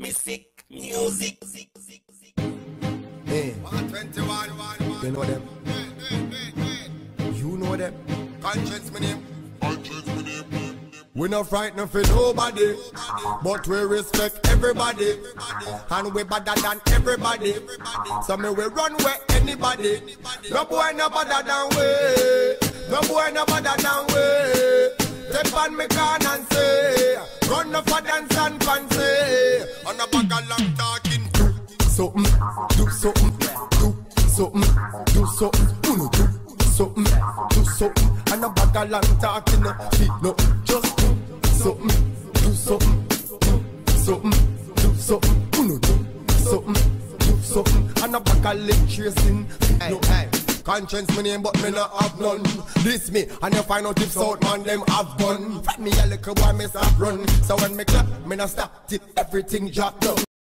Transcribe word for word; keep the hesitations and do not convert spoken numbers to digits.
Music, music. Hey, you know them. You know them. Conscience, my name. Conscience, my name. We not frightened for nobody, but we respect everybody, and we better than everybody. So me we run where anybody. No boy no better than we. No boy no better than we. Step on me can and say, run up for dance and fancy. On a bag of long talking. Do something, do something, do something, do something, uno do something, do something. And a bag of long talking, no, no, just do something, do something, do something, do something, uno do something, do something. And a bag of lip tracing, no, hey. Conscience my name but me not have none. This me and you find out if South man them have gun. Find me a little boy me stop run. So when me clap me not stop till everything drop down.